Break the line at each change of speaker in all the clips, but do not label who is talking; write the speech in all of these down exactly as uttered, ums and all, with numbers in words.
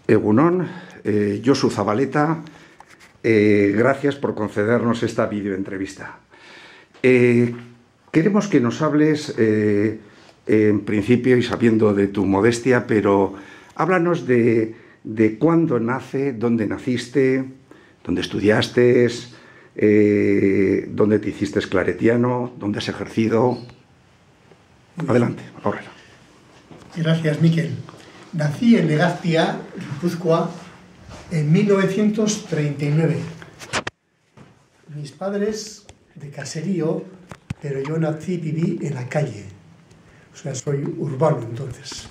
Egunon, eh, Josu Zabaleta, eh, gracias por concedernos esta videoentrevista. Eh, queremos que nos hables, eh, en principio y sabiendo de tu modestia, pero háblanos de, de cuándo nace, dónde naciste, dónde estudiaste, eh, dónde te hiciste claretiano, dónde has ejercido. Adelante, ahora.
Gracias, Miquel. Nací en Legazpia, Guipúzcoa, en mil novecientos treinta y nueve. Mis padres de caserío, pero yo nací y viví en la calle. O sea, soy urbano entonces.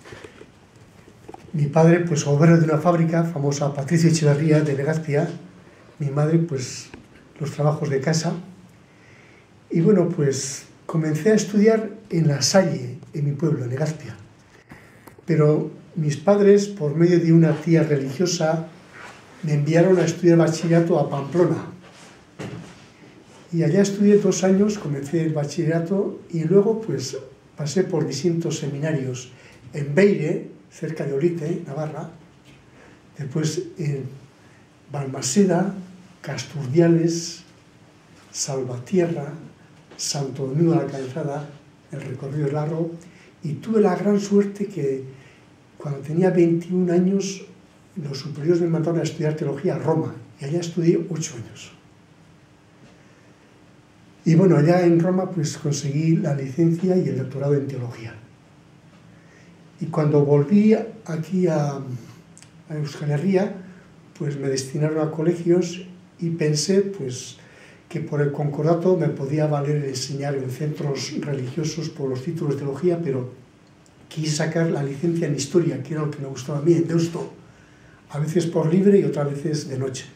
Mi padre, pues obrero de una fábrica famosa, Patricio Echeverría, de Legazpia. Mi madre, pues los trabajos de casa. Y bueno, pues comencé a estudiar en La Salle, en mi pueblo, en Legazpia. Pero mis padres, por medio de una tía religiosa, me enviaron a estudiar bachillerato a Pamplona. Y allá estudié dos años, comencé el bachillerato y luego pues pasé por distintos seminarios en Beire, cerca de Olite, Navarra, después en Balmaseda, Casturdiales, Salvatierra, Santo Domingo de la Calzada, el recorrido es largo, y tuve la gran suerte que cuando tenía veintiún años los superiores me mandaron a estudiar teología a Roma, y allá estudié ocho años. Y bueno, allá en Roma pues conseguí la licencia y el doctorado en teología. Y cuando volví aquí a, a Euskal Herria, pues me destinaron a colegios y pensé pues que por el concordato me podía valer enseñar en centros religiosos por los títulos de teología, pero quise sacar la licencia en historia, que era lo que me gustaba a mí, en Deusto, a veces por libre y otras veces de noche.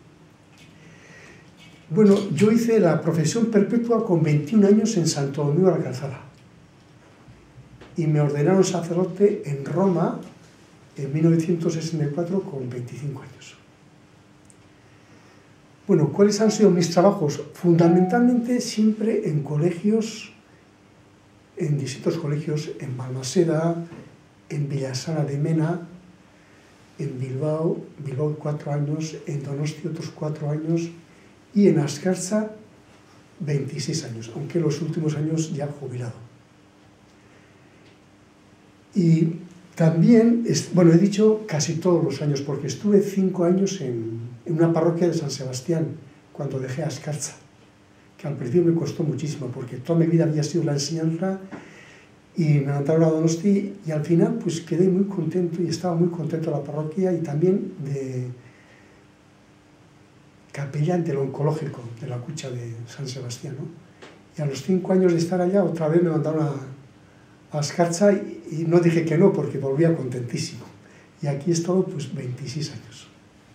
Bueno, yo hice la profesión perpetua con veintiún años en Santo Domingo de la Calzada y me ordenaron sacerdote en Roma en mil novecientos sesenta y cuatro con veinticinco años. Bueno, ¿cuáles han sido mis trabajos? Fundamentalmente siempre en colegios, en distintos colegios, en Balmaseda, en Villasana de Mena, en Bilbao, Bilbao cuatro años, en Donosti otros cuatro años y en Ascarza veintiséis años, aunque los últimos años ya jubilado. Y también, bueno, he dicho casi todos los años, porque estuve cinco años en, en una parroquia de San Sebastián, cuando dejé Ascarza, que al principio me costó muchísimo, porque toda mi vida había sido la enseñanza, y me mandaron a Donosti, y al final pues quedé muy contento, y estaba muy contento de la parroquia, y también de capellán del oncológico, de la Cucha de San Sebastián, ¿no? Y a los cinco años de estar allá, otra vez me mandaron a a Ascarza y, y no dije que no, porque volvía contentísimo. Y aquí he estado pues veintiséis años.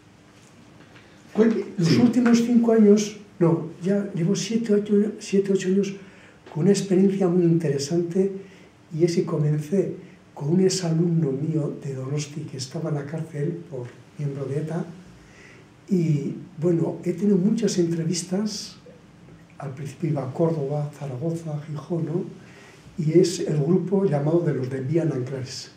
Los sí. últimos cinco años, no, ya llevo siete, ocho años con una experiencia muy interesante, y es que comencé con un exalumno mío de Donosti que estaba en la cárcel por miembro de ETA, y bueno, he tenido muchas entrevistas. Al principio iba a Córdoba, Zaragoza, Gijón, ¿no? Y es el grupo llamado de los de Vía Nanclares.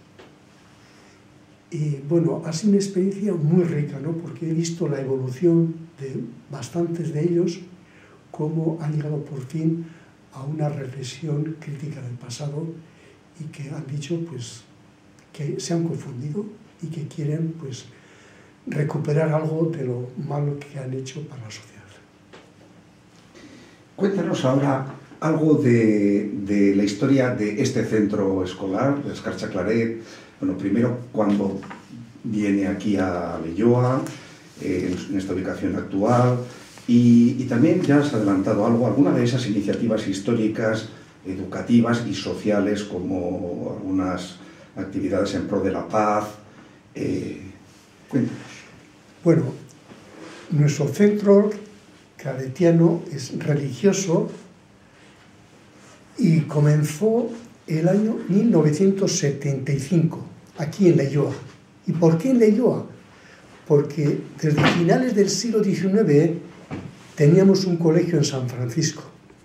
Y bueno, ha sido una experiencia muy rica, ¿no? Porque he visto la evolución de bastantes de ellos, cómo han llegado por fin a una reflexión crítica del pasado, y que han dicho pues que se han confundido y que quieren pues recuperar algo de lo malo que han hecho para la sociedad.
Cuéntanos ahora algo de, de la historia de este centro escolar, de Escarcha Claret. Bueno, primero, cuando viene aquí a Leioa, eh, en esta ubicación actual, y, y también ya has adelantado algo, alguna de esas iniciativas históricas, educativas y sociales, como algunas actividades en pro de la paz. Eh, cuéntanos.
Bueno, nuestro centro claretiano es religioso, y comenzó el año mil novecientos setenta y cinco, aquí en Leioa. ¿Y por qué en Leioa? Porque desde finales del siglo diecinueve teníamos un colegio en San Francisco,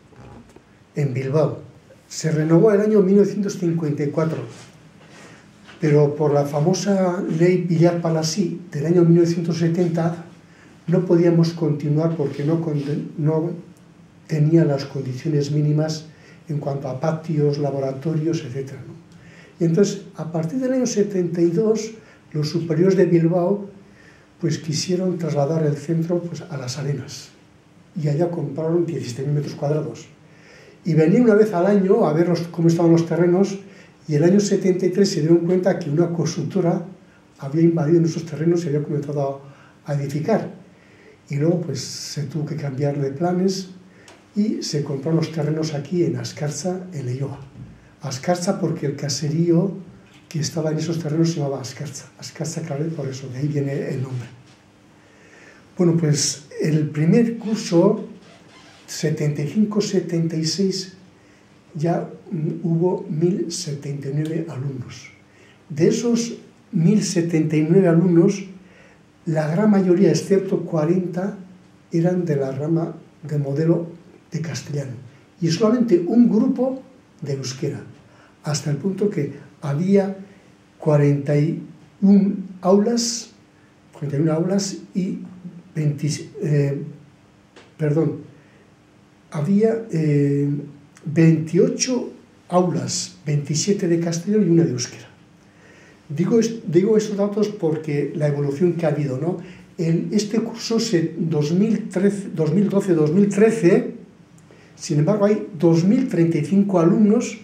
en Bilbao. Se renovó el año mil novecientos cincuenta y cuatro. pero por la famosa ley Villard-Palasí del año mil novecientos setenta no podíamos continuar porque no, no tenía las condiciones mínimas en cuanto a patios, laboratorios, etcétera, ¿no? Y entonces, a partir del año setenta y dos, los superiores de Bilbao pues quisieron trasladar el centro pues, a Las Arenas, y allá compraron diecisiete mil metros cuadrados. Y venían una vez al año a ver los, cómo estaban los terrenos, y el año setenta y tres se dieron cuenta que una constructora había invadido nuestros terrenos y había comenzado a, a edificar. Y luego pues se tuvo que cambiar de planes y se compraron los terrenos aquí en Ascarza, en Leioa. Ascarza porque el caserío que estaba en esos terrenos se llamaba Ascarza. Ascarza Claret, por eso, de ahí viene el nombre. Bueno, pues el primer curso, setenta y cinco setenta y seis, ya hubo mil setenta y nueve alumnos. De esos mil setenta y nueve alumnos, la gran mayoría, excepto cuarenta, eran de la rama de modelo de castellano. Y solamente un grupo de euskera, hasta el punto que había cuarenta y una aulas, cuarenta y una aulas y veinte, eh, perdón, había eh, veintiocho aulas, veintisiete de castellano y una de euskera. Digo, digo estos datos porque la evolución que ha habido, ¿no? En este curso dos mil doce dos mil trece, sin embargo, hay dos mil treinta y cinco alumnos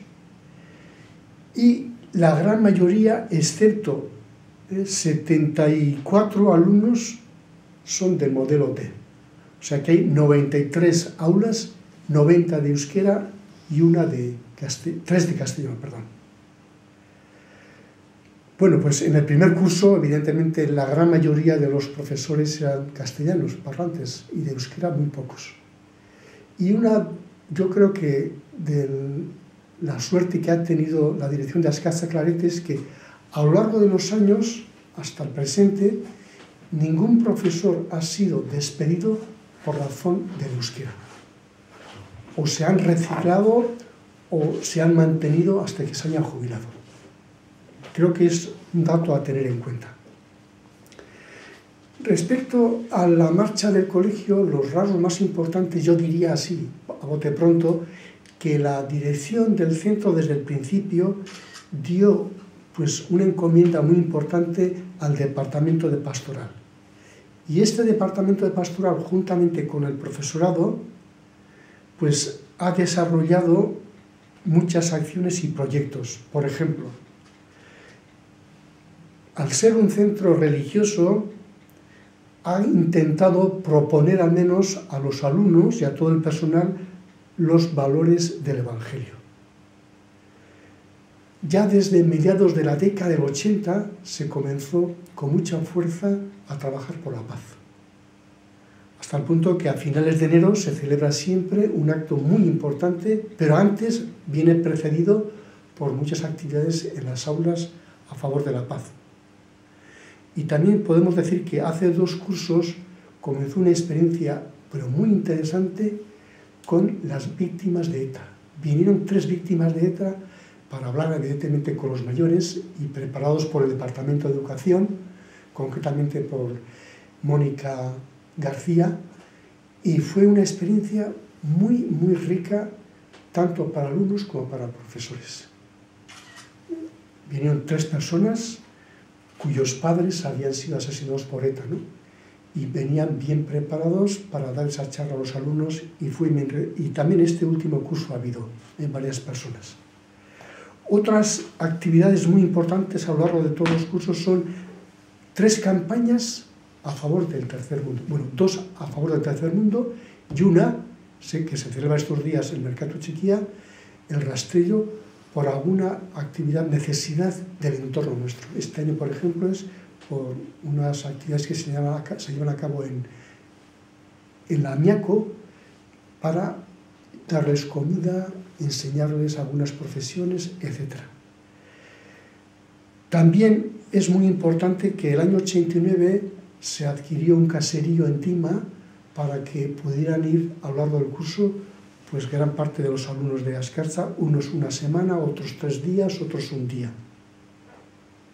y la gran mayoría, excepto eh, setenta y cuatro alumnos, son del modelo D. O sea que hay noventa y tres aulas, noventa de euskera y una de castellano, tres de castellano, perdón. Bueno, pues en el primer curso, evidentemente, la gran mayoría de los profesores eran castellanos, parlantes, y de euskera muy pocos. Y una, yo creo que de la suerte que ha tenido la dirección de Ascarza Claret es que a lo largo de los años, hasta el presente, ningún profesor ha sido despedido por razón del euskera. O se han reciclado o se han mantenido hasta que se hayan jubilado. Creo que es un dato a tener en cuenta. Respecto a la marcha del colegio, los rasgos más importantes, yo diría así, a bote pronto, que la dirección del centro desde el principio dio pues, una encomienda muy importante al departamento de pastoral. Y este departamento de pastoral, juntamente con el profesorado, pues ha desarrollado muchas acciones y proyectos. Por ejemplo, al ser un centro religioso, ha intentado proponer al menos a los alumnos y a todo el personal los valores del Evangelio. Ya desde mediados de la década del ochenta se comenzó con mucha fuerza a trabajar por la paz. Hasta el punto que a finales de enero se celebra siempre un acto muy importante, pero antes viene precedido por muchas actividades en las aulas a favor de la paz. Y también podemos decir que hace dos cursos comenzó una experiencia, pero muy interesante, con las víctimas de ETA. Vinieron tres víctimas de ETA para hablar evidentemente con los mayores y preparados por el Departamento de Educación, concretamente por Mónica García, y fue una experiencia muy, muy rica, tanto para alumnos como para profesores. Vinieron tres personas cuyos padres habían sido asesinados por ETA, ¿no? Y venían bien preparados para dar esa charla a los alumnos, y, fue, y también este último curso ha habido en varias personas. Otras actividades muy importantes a lo largo de todos los cursos son tres campañas a favor del tercer mundo. Bueno, dos a favor del tercer mundo y una, sé que se celebra estos días en el Mercado Chiquía, el rastrillo por alguna actividad, necesidad del entorno nuestro. Este año, por ejemplo, es por unas actividades que se, llama, se llevan a cabo en, en la Amiaco para darles comida, enseñarles algunas profesiones, etcétera. También es muy importante que el año ochenta y nueve se adquirió un caserío en Tima para que pudieran ir a lo largo del curso pues gran parte de los alumnos de Ascarza, unos una semana, otros tres días, otros un día.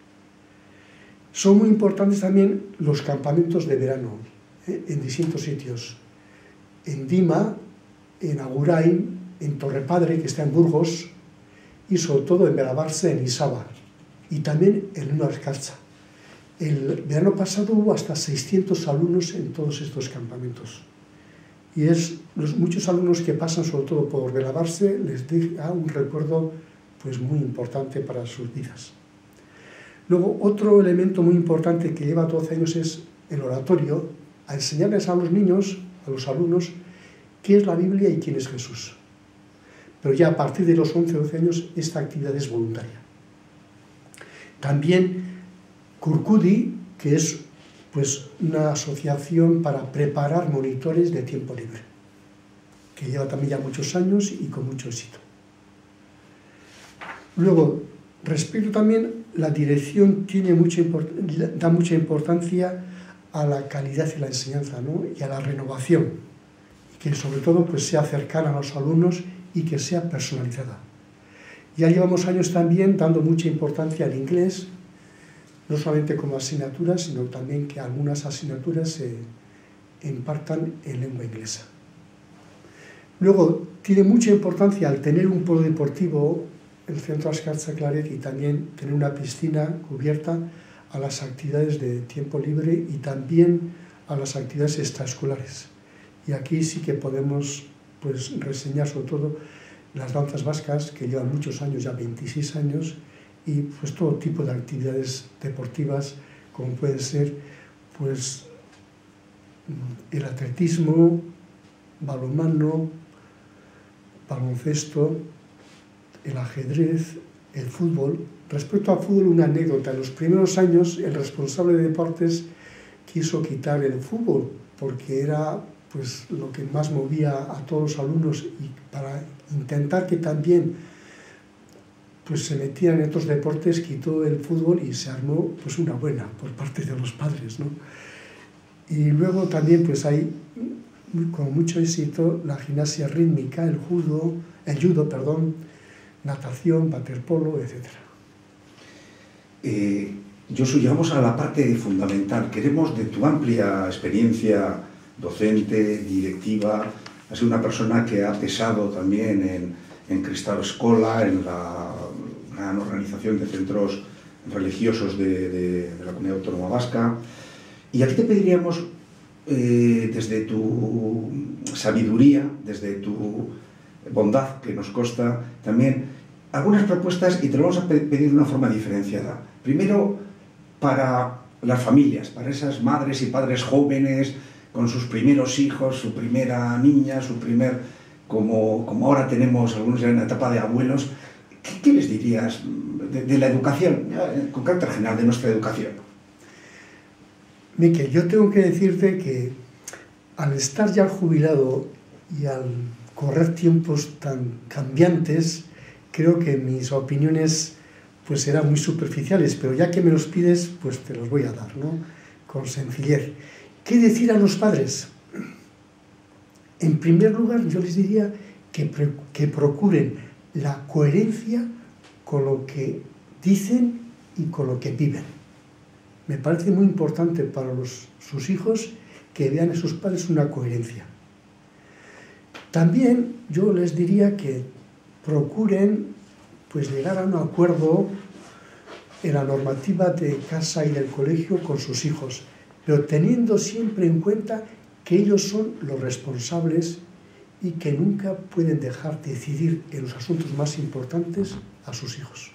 Son muy importantes también los campamentos de verano, ¿eh? en distintos sitios. En Dima, en Agurain, en Torrepadre, que está en Burgos, y sobre todo en Belabarse, en Isaba, y también en Luna Escarcha. El verano pasado hubo hasta seiscientos alumnos en todos estos campamentos. Y es los muchos alumnos que pasan, sobre todo por Belabarse, les deja un recuerdo pues, muy importante para sus vidas. Luego, otro elemento muy importante que lleva doce años es el oratorio, a enseñarles a los niños, a los alumnos, qué es la Biblia y quién es Jesús. Pero ya a partir de los once o doce años esta actividad es voluntaria. También Kurkudi, que es pues, una asociación para preparar monitores de tiempo libre, que lleva también ya muchos años y con mucho éxito. Luego, respecto también, la dirección tiene mucha da mucha importancia a la calidad de la enseñanza, ¿no? Y a la renovación, y que sobre todo pues, sea cercana a los alumnos y que sea personalizada. Ya llevamos años también dando mucha importancia al inglés, no solamente como asignatura, sino también que algunas asignaturas se impartan en lengua inglesa. Luego, tiene mucha importancia al tener un polideportivo, el Centro Escarcha Claret, y también tener una piscina cubierta a las actividades de tiempo libre y también a las actividades extraescolares. Y aquí sí que podemos pues, reseñar sobre todo las danzas vascas, que llevan muchos años, ya veintiséis años, y pues todo tipo de actividades deportivas, como puede ser pues, el atletismo, balonmano, baloncesto, el ajedrez, el fútbol. Respecto al fútbol, una anécdota. En los primeros años, el responsable de deportes quiso quitar el fútbol, porque era pues, lo que más movía a todos los alumnos, y para intentar que también pues, se metieran en estos deportes, quitó el fútbol y se armó pues, una buena por parte de los padres, ¿no? Y luego también pues, hay con mucho éxito la gimnasia rítmica, el judo, el judo, perdón, natación, waterpolo, etcétera.
Eh, Josu, llegamos a la parte fundamental. Queremos, de tu amplia experiencia docente, directiva, has sido una persona que ha pesado también en, en Cristau Escola, en la gran organización de centros religiosos de, de, de la Comunidad Autónoma Vasca. Y aquí te pediríamos, eh, desde tu sabiduría, desde tu bondad que nos consta, también algunas propuestas, y te lo vamos a pedir de una forma diferenciada. Primero, para las familias, para esas madres y padres jóvenes con sus primeros hijos, su primera niña, su primer, como, como ahora tenemos algunos ya en la etapa de abuelos. ¿Qué, qué les dirías de, de la educación, con carácter general, de nuestra educación?
Miquel, yo tengo que decirte que al estar ya jubilado y al correr tiempos tan cambiantes, creo que mis opiniones pues serán muy superficiales, pero ya que me los pides, pues te los voy a dar, ¿no? Con sencillez. ¿Qué decir a los padres? En primer lugar, yo les diría que, que procuren la coherencia con lo que dicen y con lo que viven. Me parece muy importante para los, sus hijos que vean a sus padres una coherencia. También yo les diría que procuren pues, llegar a un acuerdo en la normativa de casa y del colegio con sus hijos, pero teniendo siempre en cuenta que ellos son los responsables y que nunca pueden dejar de decidir en los asuntos más importantes a sus hijos.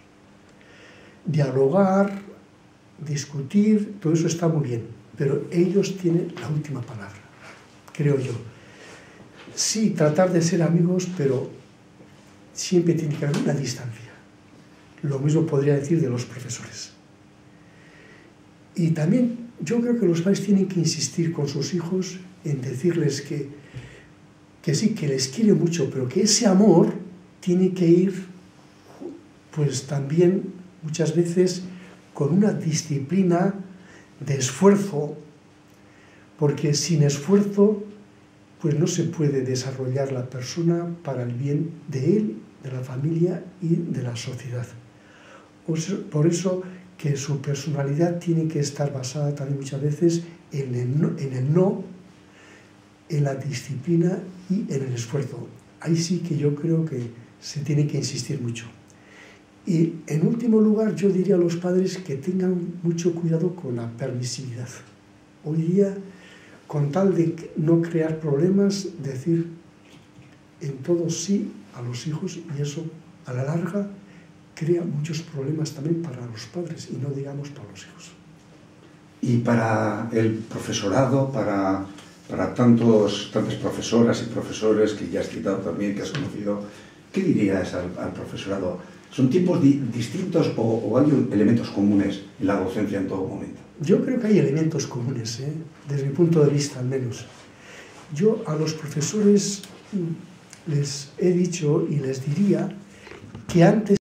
Dialogar, discutir, todo eso está muy bien, pero ellos tienen la última palabra, creo yo. Sí, tratar de ser amigos, pero siempre tiene que haber una distancia. Lo mismo podría decir de los profesores. Y también yo creo que los padres tienen que insistir con sus hijos en decirles que, que sí, que les quiere mucho, pero que ese amor tiene que ir, pues también muchas veces con una disciplina de esfuerzo, porque sin esfuerzo pues no se puede desarrollar la persona para el bien de él, de la familia y de la sociedad. Por eso que su personalidad tiene que estar basada también muchas veces en el no, en el no, en la disciplina y en el esfuerzo. Ahí sí que yo creo que se tiene que insistir mucho. Y en último lugar, yo diría a los padres que tengan mucho cuidado con la permisividad. Hoy día, con tal de no crear problemas, decir en todo sí a los hijos, y eso a la larga crea muchos problemas también para los padres y no digamos para los hijos.
Y para el profesorado, para, para tantos, tantas profesoras y profesores que ya has citado también, que has conocido, ¿qué dirías al, al profesorado? ¿Son tiempos di distintos o, o hay elementos comunes en la docencia en todo momento?
Yo creo que hay elementos comunes, ¿eh? Desde mi punto de vista al menos. Yo a los profesores les he dicho y les diría que antes